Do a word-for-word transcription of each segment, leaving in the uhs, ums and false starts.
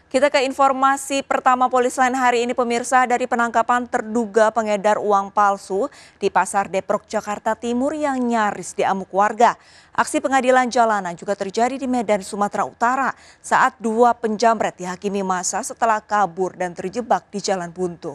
Kita ke informasi pertama Polis Lain hari ini pemirsa, dari penangkapan terduga pengedar uang palsu di Pasar Depok, Jakarta Timur yang nyaris diamuk warga. Aksi pengadilan jalanan juga terjadi di Medan, Sumatera Utara saat dua penjamret dihakimi massa setelah kabur dan terjebak di jalan buntu.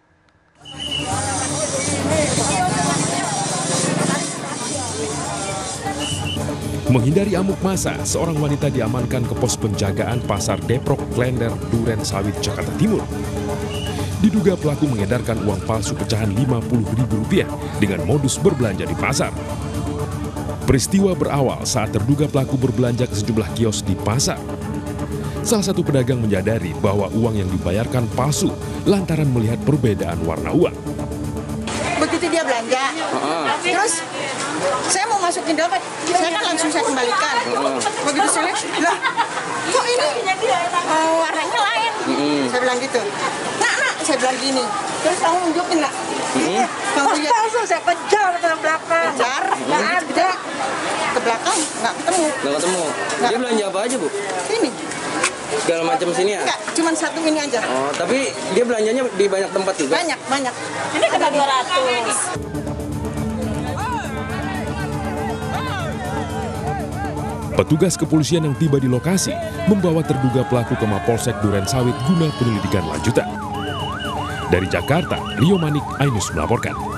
Menghindari amuk massa, seorang wanita diamankan ke pos penjagaan Pasar Depok, Klender, Duren Sawit, Jakarta Timur. Diduga pelaku mengedarkan uang palsu pecahan lima puluh ribu rupiah dengan modus berbelanja di pasar. Peristiwa berawal saat terduga pelaku berbelanja ke sejumlah kios di pasar. Salah satu pedagang menyadari bahwa uang yang dibayarkan palsu lantaran melihat perbedaan warna uang. Begitu dia belanja, uh-huh. terus saya mau masukin dompet, saya kan langsung saya kembalikan. Uh-huh. Begitu saya lihat, lah kok ini uh, warnanya lain? Uh-huh. Saya bilang gitu. Nak, nak, saya bilang gini. Terus kamu nunjukin nggak? Iya. Kamu lihat langsung saya kejar ke belakang. Kejar, nggak uh-huh. ada. Ke belakang nggak ketemu. Nggak ketemu. Nggak. Dia belanja apa aja, Bu? Sini. Segala macam sini ya? Enggak, cuma satu ini aja. Oh, tapi dia belanjanya di banyak tempat juga? Banyak, banyak. Ini kena dua ratus. Petugas kepolisian yang tiba di lokasi membawa terduga pelaku ke Mapolsek Duren Sawit guna penyelidikan lanjutan. Dari Jakarta, Rio Manik, Ainus melaporkan.